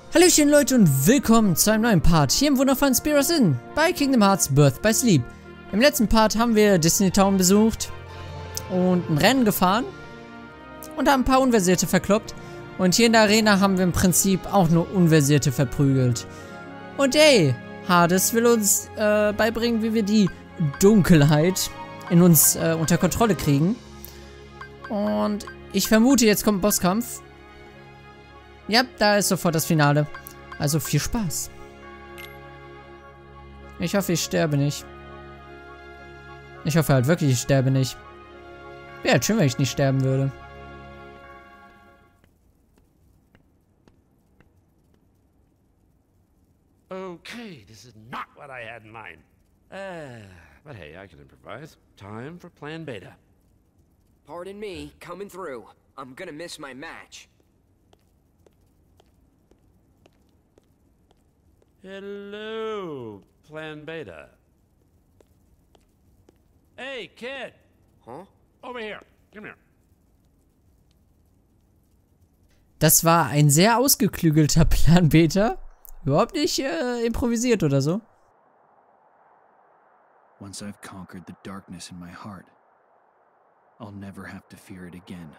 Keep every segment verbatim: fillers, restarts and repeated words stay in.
Hallöchen Leute und willkommen zu einem neuen Part hier im wundervollen Spiros Inn bei Kingdom Hearts Birth by Sleep. Im letzten Part haben wir Destiny Town besucht und ein Rennen gefahren und haben ein paar Unversierte verkloppt. Und hier in der Arena haben wir im Prinzip auch nur Unversierte verprügelt. Und ey, Hades will uns äh, beibringen, wie wir die Dunkelheit in uns äh, unter Kontrolle kriegen. Und ich vermute, jetzt kommt ein Bosskampf. Ja, da ist sofort das Finale. Also viel Spaß. Ich hoffe, ich sterbe nicht. Ich hoffe halt wirklich, ich sterbe nicht. Wäre halt schön, wenn ich nicht sterben würde. Okay, this is not what I had in mind. Uh, but hey, I can improvise. Time for Plan Beta. Pardon me, coming through. I'm gonna miss my match. Hello, Plan Beta. Hey, kid! Huh? Over here. Come here. Das war ein sehr ausgeklügelter Plan Beta. Überhaupt nicht äh, improvisiert oder so. Once I've conquered the darkness in my heart, I'll never have to fear it again.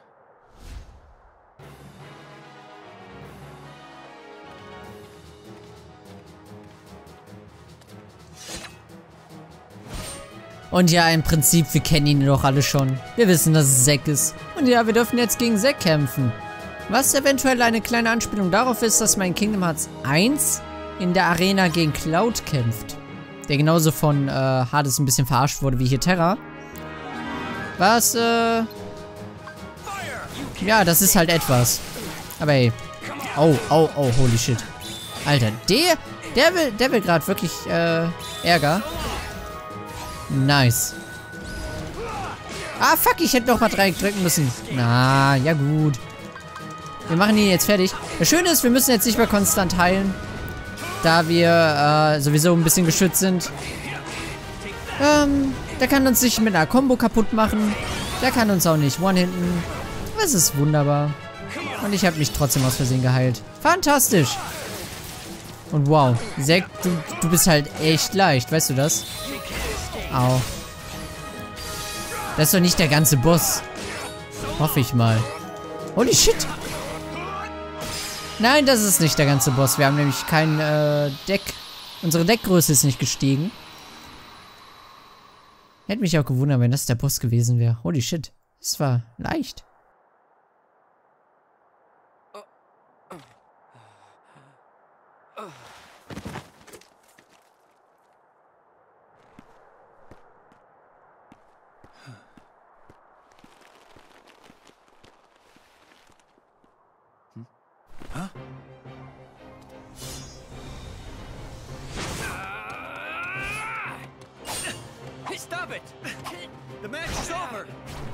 Und ja, im Prinzip, wir kennen ihn doch alle schon. Wir wissen, dass es Zack ist. Und ja, wir dürfen jetzt gegen Zack kämpfen. Was eventuell eine kleine Anspielung darauf ist, dass man in Kingdom Hearts eins in der Arena gegen Cloud kämpft. Der genauso von äh, Hades ein bisschen verarscht wurde wie hier Terra. Was, äh... ja, das ist halt etwas. Aber ey. Oh, oh, oh, holy shit. Alter, der, der will, der will gerade wirklich, äh, Ärger. Nice. Ah, fuck, ich hätte noch mal Dreieck drücken müssen. Na, ja gut. Wir machen ihn jetzt fertig. Das Schöne ist, wir müssen jetzt nicht mehr konstant heilen. Da wir äh, sowieso ein bisschen geschützt sind. Ähm, der kann uns nicht mit einer Combo kaputt machen. Der kann uns auch nicht one-hinten. Das ist wunderbar. Und ich habe mich trotzdem aus Versehen geheilt. Fantastisch. Und wow, Zack, du, du bist halt echt leicht, weißt du das? Au. Das ist doch nicht der ganze Boss. Hoffe ich mal. Holy shit. Nein, das ist nicht der ganze Boss. Wir haben nämlich kein äh, Deck. Unsere Deckgröße ist nicht gestiegen. Hätte mich auch gewundert, wenn das der Boss gewesen wäre. Holy shit. Das war leicht. Huh? Stop it! The match is over!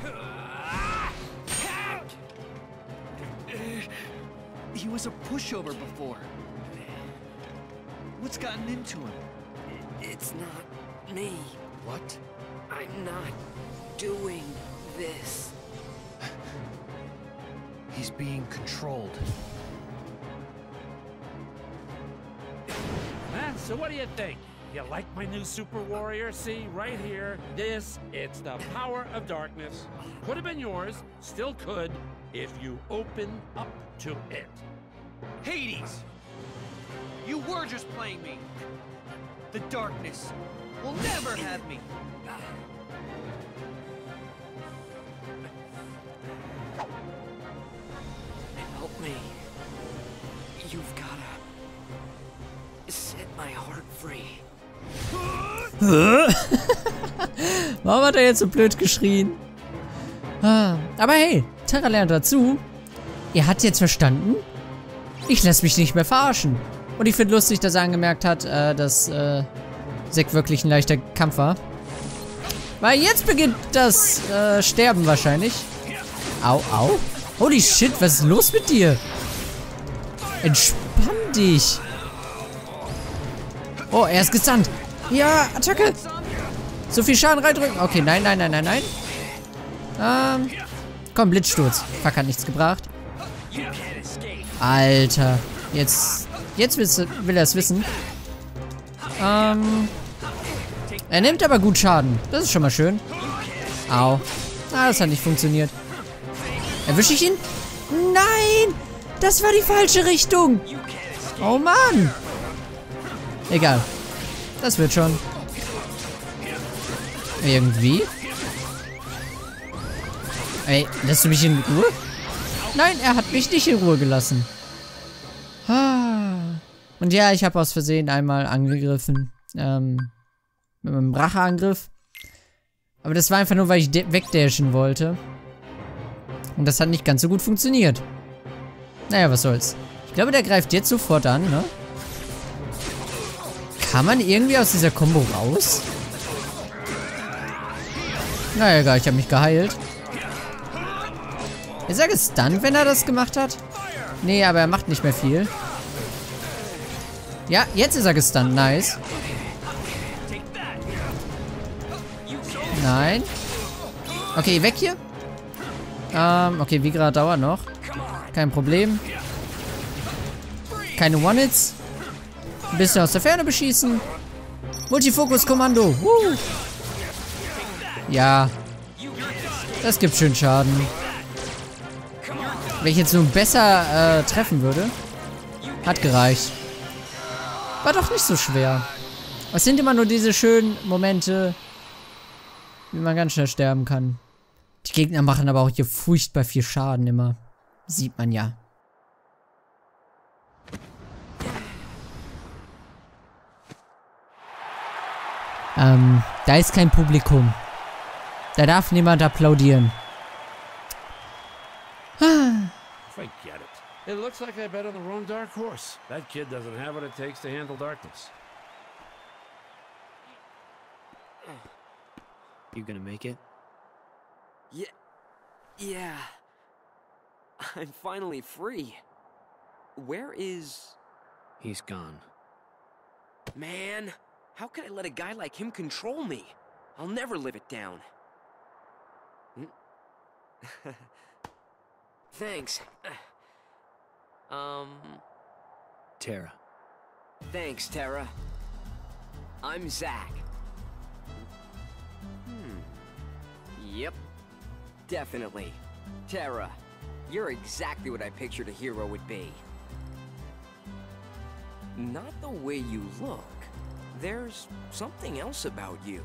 He was a pushover before. What's gotten into him? It's not me. What? I'm not doing this. He's being controlled. Huh? So what do you think? You like my new super warrior? See, right here. This, it's the power of darkness. Could have been yours, still could, if you open up to it. Hades! You were just playing me. The darkness will never have me. Help me. You've gotta set my heart free. Warum hat er jetzt so blöd geschrien? Ah, aber hey, Terra lernt dazu. Er hat jetzt verstanden, ich lasse mich nicht mehr verarschen. Und ich finde lustig, dass er angemerkt hat, äh, dass äh, Zack wirklich ein leichter Kampf war. Weil jetzt beginnt das äh, Sterben wahrscheinlich. Au, au. Holy shit, was ist los mit dir? Entspann dich. Oh, er ist gesandt. Ja, Attacke. So viel Schaden reindrücken. Okay, nein, nein, nein, nein, nein. Ähm, komm, Blitzsturz. Fuck, hat nichts gebracht. Alter. Jetzt jetzt will er es wissen. Ähm, er nimmt aber gut Schaden. Das ist schon mal schön. Au. Ah, das hat nicht funktioniert. Erwische ich ihn? Nein! Das war die falsche Richtung. Oh Mann. Egal. Das wird schon. Irgendwie. Ey, lässt du mich in Ruhe? Nein, er hat mich nicht in Ruhe gelassen. Und ja, ich habe aus Versehen einmal angegriffen. Ähm, mit einem Racheangriff. Aber das war einfach nur, weil ich wegdashen wollte. Und das hat nicht ganz so gut funktioniert. Naja, was soll's. Ich glaube, der greift jetzt sofort an, ne? Kann man irgendwie aus dieser Combo raus? Na egal, ich habe mich geheilt. Ist er gestunt, wenn er das gemacht hat? Nee, aber er macht nicht mehr viel. Ja, jetzt ist er gestunt. Nice. Nein. Okay, weg hier. Ähm, okay, wie gerade dauert noch. Kein Problem. Keine One-Hits. Ein bisschen aus der Ferne beschießen. Multifokus-Kommando. Woo. Ja. Das gibt schön Schaden. Wenn ich jetzt nur besser äh, treffen würde. Hat gereicht. War doch nicht so schwer. Es sind immer nur diese schönen Momente, wie man ganz schnell sterben kann. Die Gegner machen aber auch hier furchtbar viel Schaden immer. Sieht man ja. Ähm, da ist kein Publikum. Da darf niemand applaudieren. Forget it. It looks like I bet on the wrong dark horse. That kid doesn't have what it takes to handle darkness. You gonna make it? Yeah. Yeah. I'm finally free. Where is... He's gone. Man, how could I let a guy like him control me? I'll never live it down. Thanks. Um... Tara. Thanks, Tara. I'm Zack. Hmm. Yep. Definitely. Tara, you're exactly what I pictured a hero would be. Not the way you look. There's something else about you.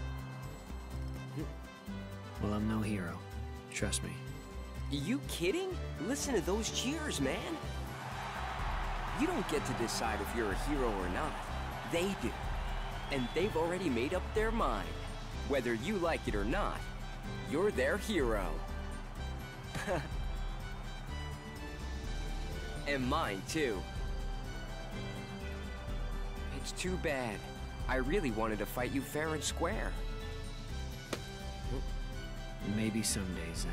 Well, I'm no hero. Trust me. You kidding? Listen to those cheers, man. You don't get to decide if you're a hero or not. They do. And they've already made up their mind. Whether you like it or not, you're their hero. And mine, too. It's too bad. I really wanted to fight you fair and square. Maybe someday, Zack.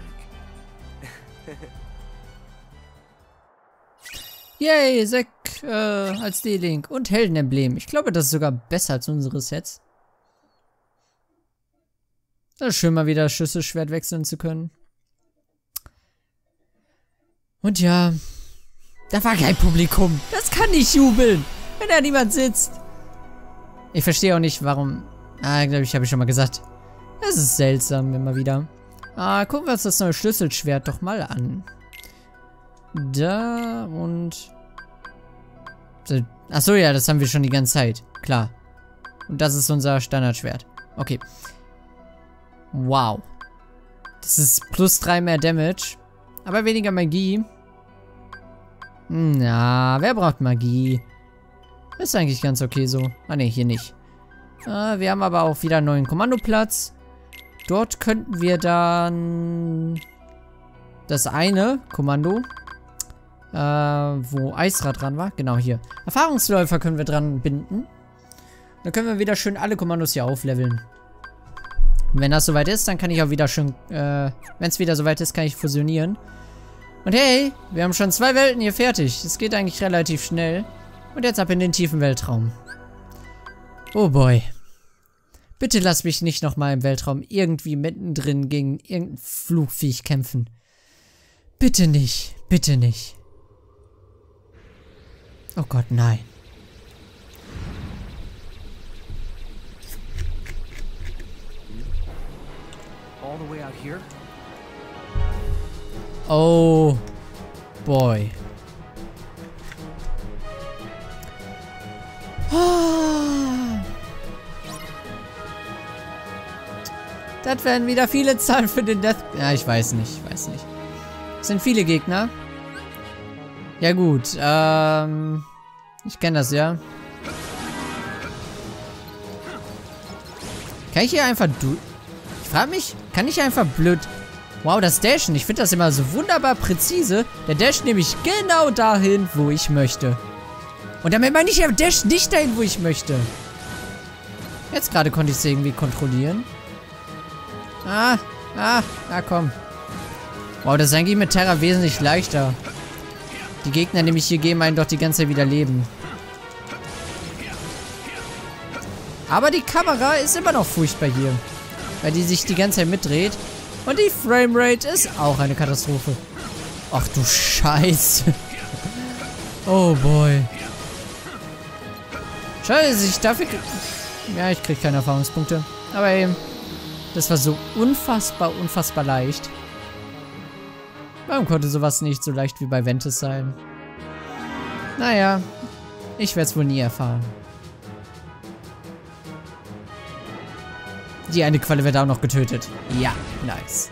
Yay, Zack äh, als D-Link und Heldenemblem. Ich glaube, das ist sogar besser als unsere Sets. Das ist schön, mal wieder Schlüsselschwert wechseln zu können. Und ja, da war kein Publikum. Das kann nicht jubeln, wenn da niemand sitzt. Ich verstehe auch nicht, warum... Ah, glaube ich, habe ich schon mal gesagt. Das ist seltsam, immer wieder. Ah, gucken wir uns das neue Schlüsselschwert doch mal an. Da und... Achso, ja, das haben wir schon die ganze Zeit. Klar. Und das ist unser Standardschwert. Okay. Wow. Das ist plus drei mehr Damage. Aber weniger Magie. Na, wer braucht Magie? Ist eigentlich ganz okay so. Ah, ne, hier nicht. Ah, wir haben aber auch wieder einen neuen Kommandoplatz. Dort könnten wir dann das eine Kommando, äh, wo Eisrad dran war, genau hier. Erfahrungsläufer können wir dran binden. Dann können wir wieder schön alle Kommandos hier aufleveln. Und wenn das soweit ist, dann kann ich auch wieder schön, äh, wenn es wieder soweit ist, kann ich fusionieren. Und hey, wir haben schon zwei Welten hier fertig. Es geht eigentlich relativ schnell. Und jetzt ab in den tiefen Weltraum. Oh boy. Bitte lass mich nicht nochmal im Weltraum irgendwie mittendrin gegen irgendein Flugviech kämpfen. Bitte nicht. Bitte nicht. Oh Gott, nein. All the way out here? Oh boy. Das werden wieder viele Zahlen für den Death... Ja, ich weiß nicht, ich weiß nicht. Das sind viele Gegner. Ja gut, ähm... ich kenne das, ja. Kann ich hier einfach du... Ich frage mich, kann ich einfach blöd... Wow, das Dashen, ich finde das immer so wunderbar präzise. Der Dash nehme ich genau dahin, wo ich möchte. Und damit meine ich, der Dash nicht dahin, wo ich möchte. Jetzt gerade konnte ich es irgendwie kontrollieren. Ah, ah, na komm. Wow, das ist eigentlich mit Terra wesentlich leichter. Die Gegner nämlich hier geben einen doch die ganze Zeit wieder Leben. Aber die Kamera ist immer noch furchtbar hier. Weil die sich die ganze Zeit mitdreht. Und die Framerate ist auch eine Katastrophe. Ach du Scheiße. Oh boy. Schade, dass ich dafür... Ja, ich krieg keine Erfahrungspunkte. Aber eben, das war so unfassbar, unfassbar leicht. Warum konnte sowas nicht so leicht wie bei Ventus sein? Naja, ich werde es wohl nie erfahren. Die eine Qualle wird auch noch getötet. Ja, nice.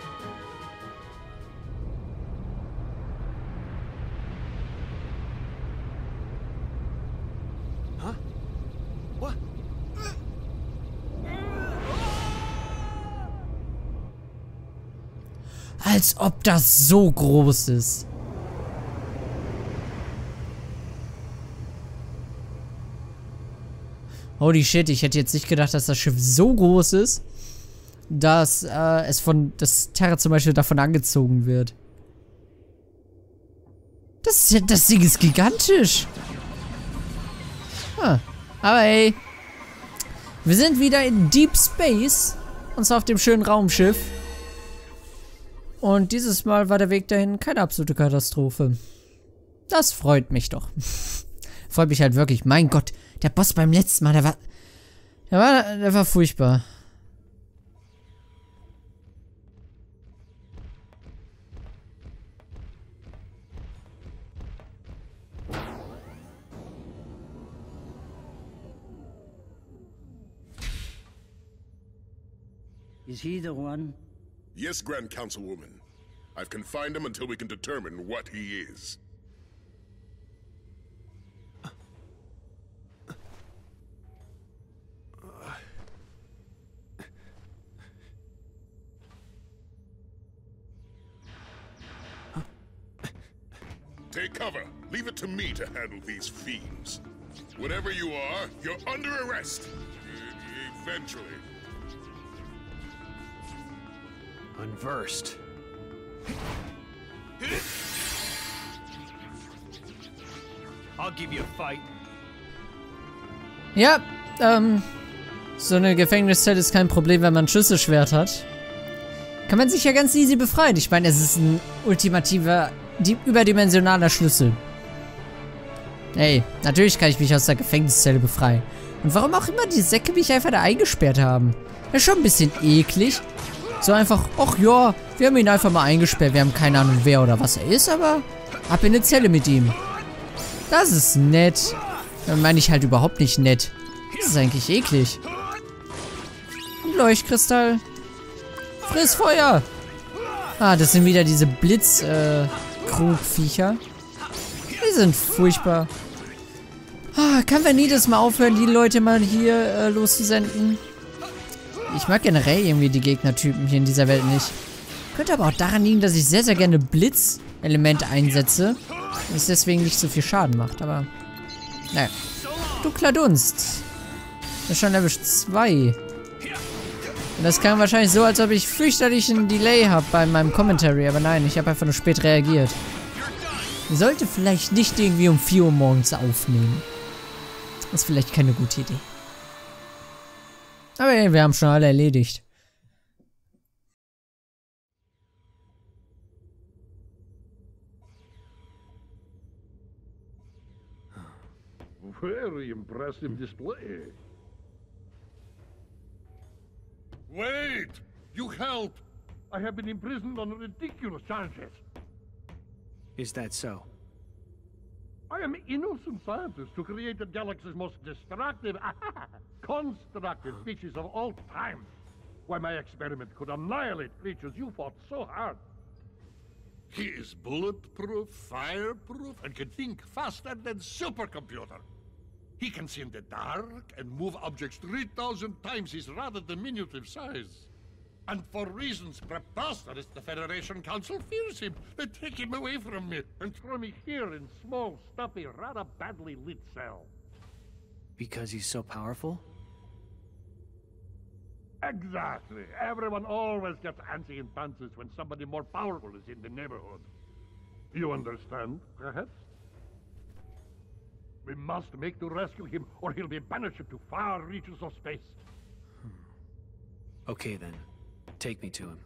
Als ob das so groß ist. Holy shit, ich hätte jetzt nicht gedacht, dass das Schiff so groß ist, dass äh, es von, das Terra zum Beispiel davon angezogen wird. Das, das Ding ist gigantisch. Ah, aber ey, wir sind wieder in Deep Space, und zwar auf dem schönen Raumschiff. Und dieses Mal war der Weg dahin keine absolute Katastrophe. Das freut mich doch. Freut mich halt wirklich. Mein Gott, der Boss beim letzten Mal, der war... Der war, der war furchtbar. Is he the one? Yes, Grand Councilwoman. I've confined him until we can determine what he is. Take cover. Leave it to me to handle these fiends. Whatever you are, you're under arrest. E- Eventually. Unversed. I'll give you a fight. Ja, ähm, so eine Gefängniszelle ist kein Problem, wenn man ein Schlüsselschwert hat. Kann man sich ja ganz easy befreien. Ich meine, es ist ein ultimativer, die, überdimensionaler Schlüssel. Ey, natürlich kann ich mich aus der Gefängniszelle befreien. Und warum auch immer die Säcke mich einfach da eingesperrt haben. Das ist schon ein bisschen eklig. So einfach, ach ja, wir haben ihn einfach mal eingesperrt. Wir haben keine Ahnung, wer oder was er ist, aber ab in eine Zelle mit ihm. Das ist nett. Dann meine ich halt überhaupt nicht nett. Das ist eigentlich eklig. Ein Leuchtkristall. Friss Feuer. Ah, das sind wieder diese Blitz-Krugviecher. Die sind furchtbar. Ah, kann wir nie das mal aufhören, die Leute mal hier äh, loszusenden? Ich mag generell irgendwie die Gegnertypen hier in dieser Welt nicht. Könnte aber auch daran liegen, dass ich sehr, sehr gerne Blitzelemente einsetze. Und es deswegen nicht so viel Schaden macht, aber... Naja. Dunkler Dunst. Das ist schon Level zwei. Und das klang wahrscheinlich so, als ob ich fürchterlichen Delay habe bei meinem Commentary. Aber nein, ich habe einfach nur spät reagiert. Ich sollte vielleicht nicht irgendwie um vier Uhr morgens aufnehmen. Das ist vielleicht keine gute Idee. Aber ey, wir haben schon alle erledigt. Very impressive display. Wait! You help! I have been imprisoned on ridiculous charges. Is that so? I am innocent scientist who created the galaxy's most destructive, constructive species of all time. Why, my experiment could annihilate creatures you fought so hard. He is bulletproof, fireproof, and can think faster than supercomputer. He can see in the dark and move objects three thousand times his rather diminutive size. And for reasons preposterous, the Federation Council fears him. They take him away from me and throw me here in small, stuffy, rather badly lit cell. Because he's so powerful? Exactly. Everyone always gets antsy in pantsy when somebody more powerful is in the neighborhood. You understand, perhaps? We must make to rescue him, or he'll be banished to far reaches of space. Hmm. Okay then. Take me to him.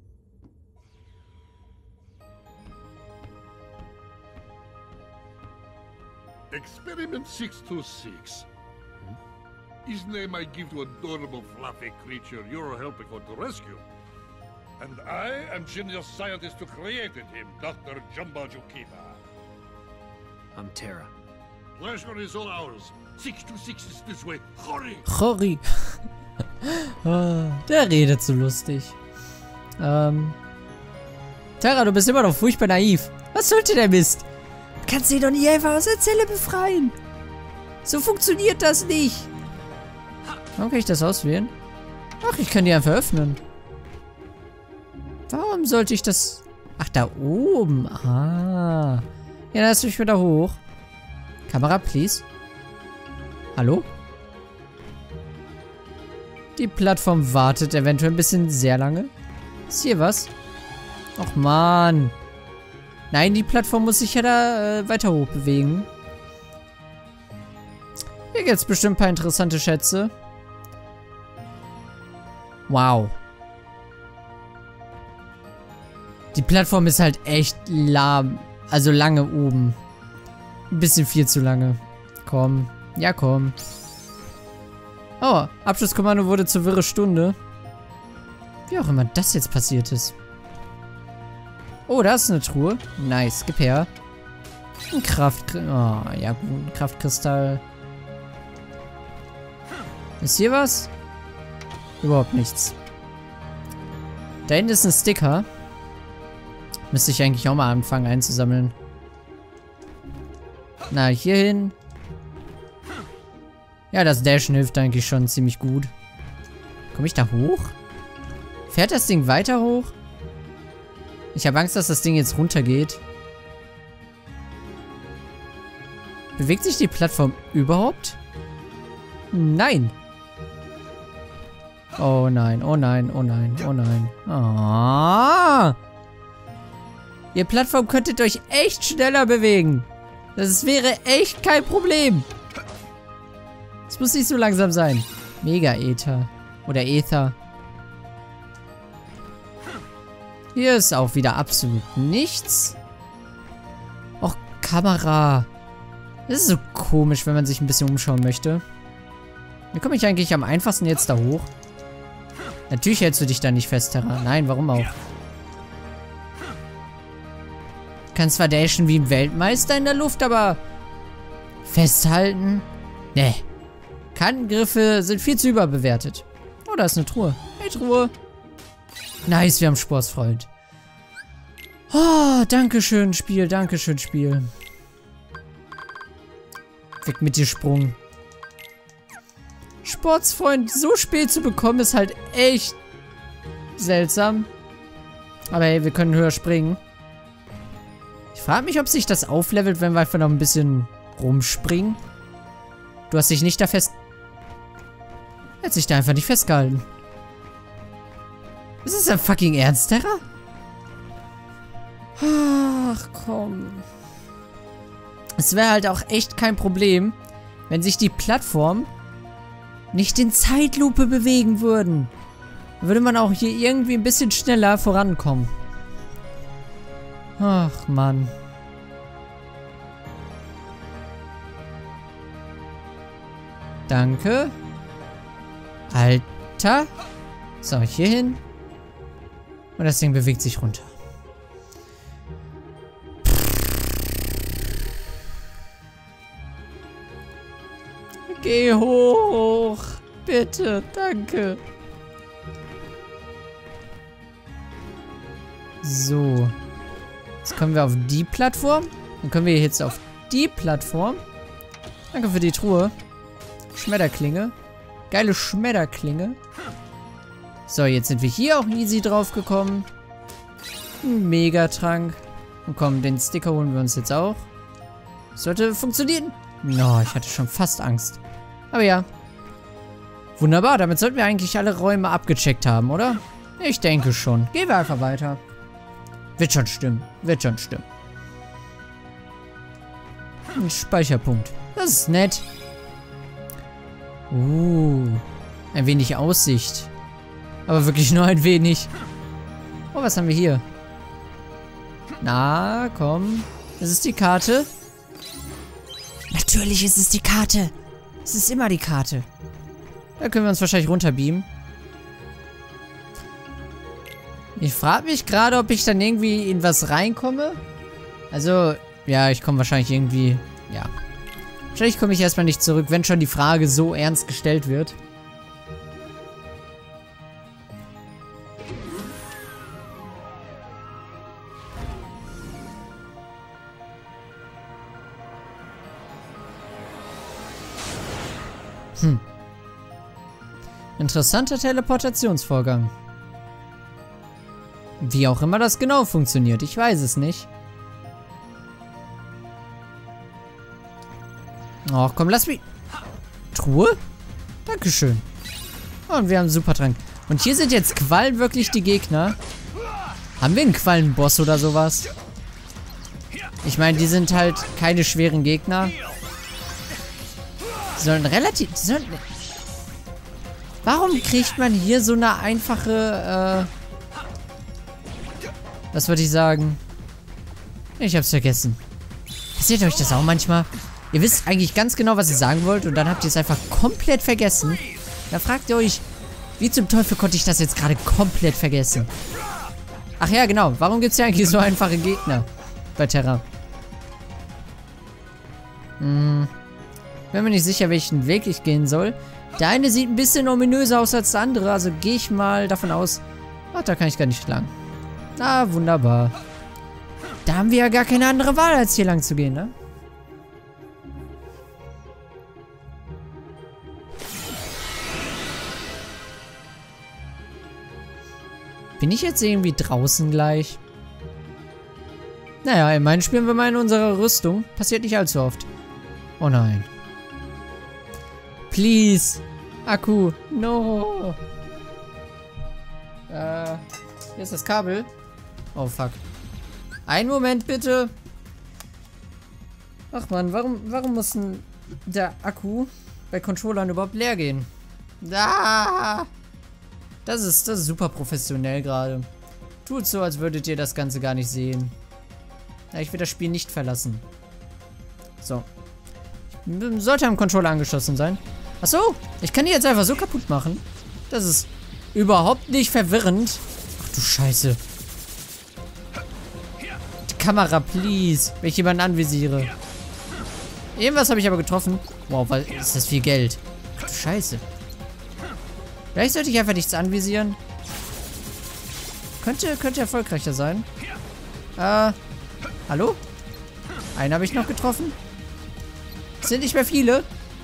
Experiment six two six. Hmm? His name I give to adorable fluffy creature you're helping her to rescue. And I am genius scientist who created him, Doctor Jumbo Jukita. I'm Terra. Pleasure is all ours. six two six is this way. Hurry! Hurry! Der redet so lustig. Ähm. Terra, du bist immer noch furchtbar naiv. Was sollte der Mist? Du kannst ihn doch nie einfach aus der Zelle befreien. So funktioniert das nicht. Warum kann ich das auswählen? Ach, ich kann die einfach öffnen. Warum sollte ich das... Ach, da oben. Ah. Ja, lass mich wieder hoch. Kamera, please. Hallo? Die Plattform wartet eventuell ein bisschen sehr lange. Ist hier was? Och, Mann. Nein, die Plattform muss sich ja da äh, weiter hoch bewegen. Hier gibt es bestimmt ein paar interessante Schätze. Wow. Die Plattform ist halt echt lahm. Also lange oben. Ein bisschen viel zu lange. Komm. Ja, komm. Oh, Abschlusskommando wurde zur wirre Stunde. Wie auch immer das jetzt passiert ist. Oh, da ist eine Truhe. Nice, gib her. Ein Kraftkristall. Oh, ja gut, ein Kraftkristall. Ist hier was? Überhaupt nichts. Da hinten ist ein Sticker. Müsste ich eigentlich auch mal anfangen einzusammeln. Na, hier hin. Ja, das Dashen hilft eigentlich schon ziemlich gut. Komme ich da hoch? Fährt das Ding weiter hoch? Ich habe Angst, dass das Ding jetzt runtergeht. Bewegt sich die Plattform überhaupt? Nein. Oh nein, oh nein, oh nein, oh nein. Ah. Ihr Plattform könntet euch echt schneller bewegen. Das wäre echt kein Problem. Es muss nicht so langsam sein. Mega-Äther. Oder Äther. Hier ist auch wieder absolut nichts. Och, Kamera. Das ist so komisch, wenn man sich ein bisschen umschauen möchte. Wie komme ich eigentlich am einfachsten jetzt da hoch? Natürlich hältst du dich da nicht fest, Terra. Nein, warum auch? Du kannst zwar dashen wie ein Weltmeister in der Luft, aber festhalten? Nee. Kantengriffe sind viel zu überbewertet. Oh, da ist eine Truhe. Hey, Truhe. Nice, wir haben Sportsfreund. Oh, dankeschön, Spiel. Dankeschön, Spiel. Weg mit dir, Sprung. Sportsfreund so spät zu bekommen, ist halt echt seltsam. Aber hey, wir können höher springen. Ich frage mich, ob sich das auflevelt, wenn wir einfach noch ein bisschen rumspringen. Du hast dich nicht da fest... Er hat sich da einfach nicht festgehalten. Ist das dein fucking Ernst, Terra? Ach, komm. Es wäre halt auch echt kein Problem, wenn sich die Plattform nicht in Zeitlupe bewegen würden. Dann würde man auch hier irgendwie ein bisschen schneller vorankommen. Ach, Mann. Danke. Alter. So, hier hin. Und das Ding bewegt sich runter. Geh hoch. Bitte, danke. So. Jetzt kommen wir auf die Plattform. Dann können wir jetzt auf die Plattform. Danke für die Truhe. Schmetterklinge. Geile Schmetterklinge. So, jetzt sind wir hier auch easy drauf gekommen. Megatrank. Und komm, den Sticker holen wir uns jetzt auch. Sollte funktionieren. No, ich hatte schon fast Angst. Aber ja. Wunderbar, damit sollten wir eigentlich alle Räume abgecheckt haben, oder? Ich denke schon. Gehen wir einfach weiter. Wird schon stimmen. Wird schon stimmen. Ein Speicherpunkt. Das ist nett. Uh. Ein wenig Aussicht. Aber wirklich nur ein wenig. Oh, was haben wir hier? Na, komm. Das ist die Karte. Natürlich ist es die Karte. Es ist immer die Karte. Da können wir uns wahrscheinlich runterbeamen. Ich frage mich gerade, ob ich dann irgendwie in was reinkomme. Also, ja, ich komme wahrscheinlich irgendwie... Ja. Wahrscheinlich komme ich erstmal nicht zurück, wenn schon die Frage so ernst gestellt wird. Hm. Interessanter Teleportationsvorgang. Wie auch immer das genau funktioniert, ich weiß es nicht. Ach komm, lass mich... Truhe? Dankeschön. Und wir haben einen Supertrank. Und hier sind jetzt Quallen wirklich die Gegner. Haben wir einen Quallenboss oder sowas? Ich meine, die sind halt keine schweren Gegner. Die sollen relativ... Die sollen, warum kriegt man hier so eine einfache... Äh, was wollte ich sagen? Ich hab's vergessen. Passiert euch das auch manchmal? Ihr wisst eigentlich ganz genau, was ihr sagen wollt und dann habt ihr es einfach komplett vergessen. Da fragt ihr euch, wie zum Teufel konnte ich das jetzt gerade komplett vergessen? Ach ja, genau. Warum gibt es ja eigentlich so einfache Gegner bei Terra? Hm. Bin mir nicht sicher, welchen Weg ich gehen soll. Der eine sieht ein bisschen ominöser aus als der andere, also gehe ich mal davon aus... Ach, da kann ich gar nicht lang. Ah, wunderbar. Da haben wir ja gar keine andere Wahl, als hier lang zu gehen, ne? Bin ich jetzt irgendwie draußen gleich? Naja, immerhin spielen wir mal in unserer Rüstung. Passiert nicht allzu oft. Oh nein. Please. Akku. No. Äh, hier ist das Kabel. Oh, fuck. Einen Moment, bitte. Ach man, warum, warum muss denn der Akku bei Controllern überhaupt leer gehen? Ah! Das ist, das ist super professionell gerade. Tut so, als würdet ihr das Ganze gar nicht sehen. Ja, ich will das Spiel nicht verlassen. So. Sollte am Controller angeschlossen sein. Achso, ich kann die jetzt einfach so kaputt machen. Das ist überhaupt nicht verwirrend. Ach du Scheiße. Die Kamera, please. Wenn ich jemanden anvisiere. Irgendwas habe ich aber getroffen. Wow, was ist das viel Geld? Ach du Scheiße. Vielleicht sollte ich einfach nichts anvisieren. Könnte, könnte erfolgreicher sein. Äh, hallo? Einen habe ich noch getroffen. Es sind nicht mehr viele.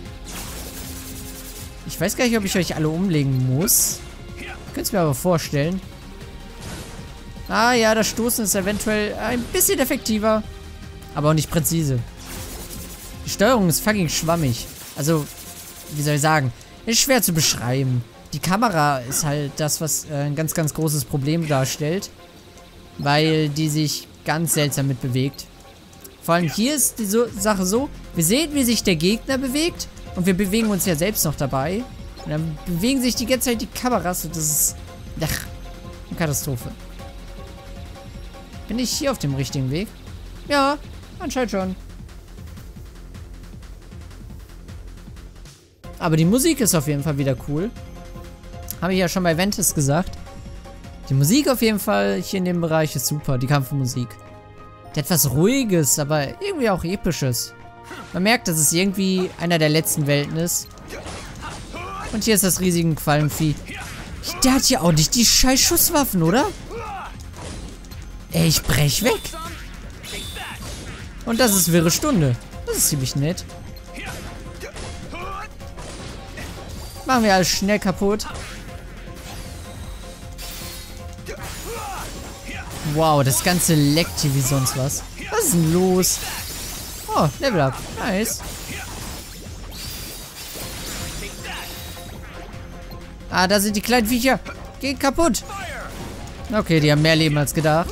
Ich weiß gar nicht, ob ich euch alle umlegen muss. Könnt es mir aber vorstellen. Ah ja, das Stoßen ist eventuell ein bisschen effektiver. Aber auch nicht präzise. Die Steuerung ist fucking schwammig. Also, wie soll ich sagen? Ist schwer zu beschreiben. Die Kamera ist halt das, was äh, ein ganz, ganz großes Problem darstellt. Weil die sich ganz seltsam mit bewegt. Vor allem hier ist die so Sache so, wir sehen, wie sich der Gegner bewegt. Und wir bewegen uns ja selbst noch dabei. Und dann bewegen sich die ganze Zeit die Kameras. Und das ist... Ach, eine Katastrophe. Bin ich hier auf dem richtigen Weg? Ja, anscheinend schon. Aber die Musik ist auf jeden Fall wieder cool. Habe ich ja schon bei Ventus gesagt. Die Musik auf jeden Fall hier in dem Bereich ist super. Die Kampfmusik. Etwas Ruhiges, aber irgendwie auch Episches. Man merkt, dass es irgendwie einer der letzten Welten ist. Und hier ist das riesige Quallenvieh. Der hat hier auch nicht die scheiß Schusswaffen, oder? Ey, ich brech weg. Und das ist wirre Stunde. Das ist ziemlich nett. Machen wir alles schnell kaputt. Wow, das Ganze leckt hier wie sonst was. Was ist denn los? Oh, Level Up. Nice. Ah, da sind die kleinen Viecher. Geht kaputt. Okay, die haben mehr Leben als gedacht.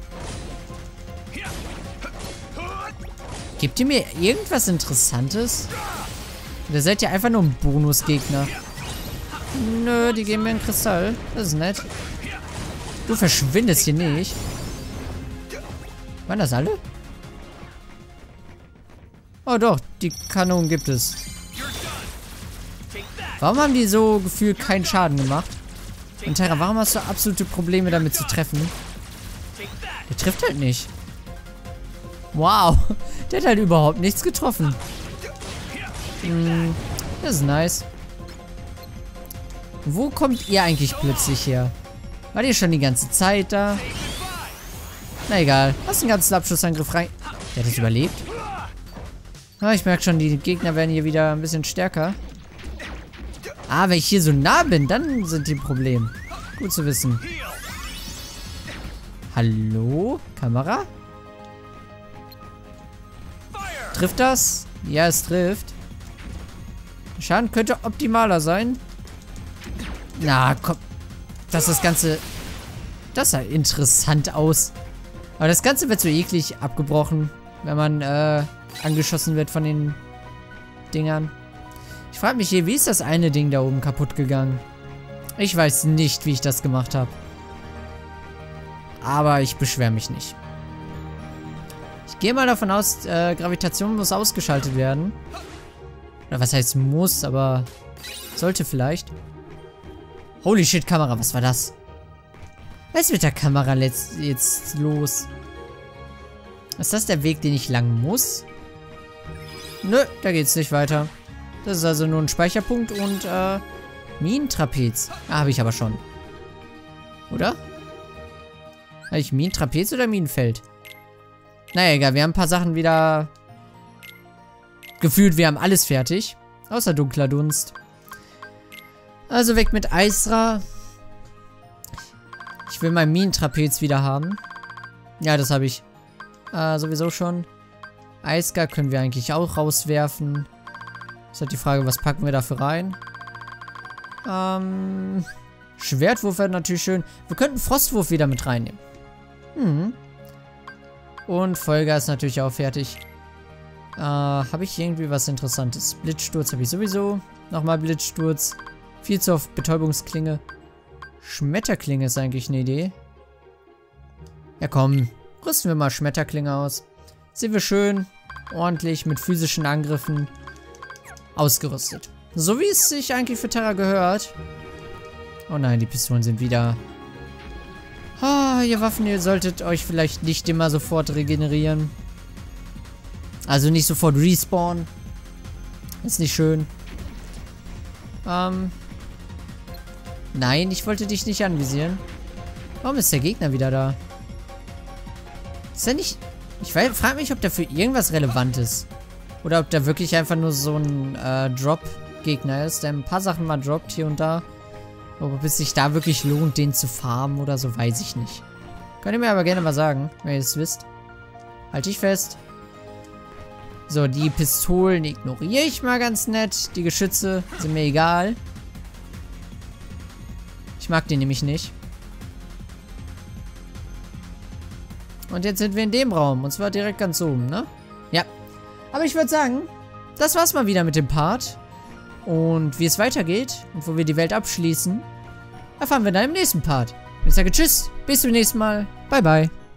Gebt ihr mir irgendwas Interessantes? Oder seid ihr einfach nur ein Bonusgegner? Nö, die geben mir einen Kristall. Das ist nett. Du verschwindest hier nicht. Waren das alle? Oh doch, die Kanonen gibt es. Warum haben die so gefühlt keinen Schaden gemacht? Und Terra, warum hast du absolute Probleme damit zu treffen? Der trifft halt nicht. Wow, der hat halt überhaupt nichts getroffen. Hm, das ist nice. Wo kommt ihr eigentlich plötzlich her? War ihr schon die ganze Zeit da? Na egal. Hast den ganzen Abschussangriff rein. Der hat das überlebt? Ah, ich merke schon, die Gegner werden hier wieder ein bisschen stärker. Ah, wenn ich hier so nah bin, dann sind die ein Problem. Gut zu wissen. Hallo? Kamera? Trifft das? Ja, es trifft. Schaden könnte optimaler sein. Na, komm. Dass das Ganze... Das sah interessant aus. Aber das Ganze wird so eklig abgebrochen, wenn man äh, angeschossen wird von den Dingern. Ich frage mich hier, wie ist das eine Ding da oben kaputt gegangen? Ich weiß nicht, wie ich das gemacht habe. Aber ich beschwere mich nicht. Ich gehe mal davon aus, äh, Gravitation muss ausgeschaltet werden. Oder was heißt muss, aber sollte vielleicht. Holy shit, Kamera, was war das? Was ist mit der Kamera jetzt, jetzt los? Ist das der Weg, den ich lang muss? Nö, da geht's nicht weiter. Das ist also nur ein Speicherpunkt und, äh, Minentrapez. Ah, habe ich aber schon. Oder? Habe ich Minentrapez oder Minenfeld? Naja, egal, wir haben ein paar Sachen wieder... Gefühlt, wir haben alles fertig. Außer dunkler Dunst. Also weg mit Aisra. Ich will mein Minentrapez wieder haben. Ja, das habe ich. Äh, sowieso schon. Eisker können wir eigentlich auch rauswerfen. Ist halt die Frage, was packen wir dafür rein? Ähm, Schwertwurf wäre natürlich schön. Wir könnten Frostwurf wieder mit reinnehmen. Hm. Und Vollgas ist natürlich auch fertig. Äh, habe ich irgendwie was Interessantes? Blitzsturz habe ich sowieso. Nochmal Blitzsturz. Viel zu oft Betäubungsklinge. Schmetterklinge ist eigentlich eine Idee. Ja komm, rüsten wir mal Schmetterklinge aus. Sind wir schön, ordentlich, mit physischen Angriffen ausgerüstet. So wie es sich eigentlich für Terra gehört. Oh nein, die Pistolen sind wieder... Ah, ihr Waffen, ihr solltet euch vielleicht nicht immer sofort regenerieren. Also nicht sofort respawnen. Ist nicht schön. Ähm... Nein, ich wollte dich nicht anvisieren. Warum ist der Gegner wieder da? Ist er nicht... Ich frage mich, ob der für irgendwas relevant ist. Oder ob der wirklich einfach nur so ein äh, Drop-Gegner ist, der ein paar Sachen mal droppt hier und da. Aber ob es sich da wirklich lohnt, den zu farmen oder so, weiß ich nicht. Könnt ihr mir aber gerne mal sagen, wenn ihr es wisst. Halte ich fest. So, die Pistolen ignoriere ich mal ganz nett. Die Geschütze sind mir egal. Ich mag die nämlich nicht. Und jetzt sind wir in dem Raum. Und zwar direkt ganz oben, ne? Ja. Aber ich würde sagen, das war's mal wieder mit dem Part. Und wie es weitergeht und wo wir die Welt abschließen, erfahren wir dann im nächsten Part. Ich sage tschüss, bis zum nächsten Mal. Bye, bye.